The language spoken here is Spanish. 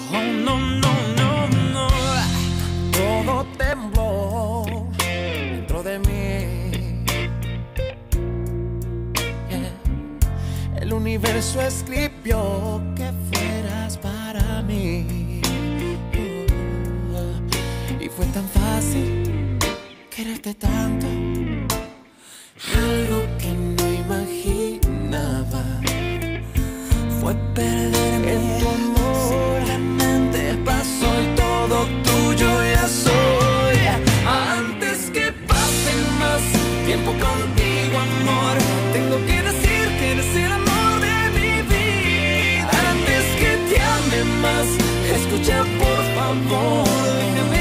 Oh, no, no, no, no. Todo tembló dentro de mí. Yeah. El universo escribió que fueras para mí. Y fue tan fácil quererte tanto. Algo que no imaginaba fue perderme en tu amor. Simplemente pasó y todo tuyo ya soy. Antes que pase más tiempo contigo, amor, tengo que decir que eres el amor de mi vida. Antes que te ame más, escucha por favor, déjame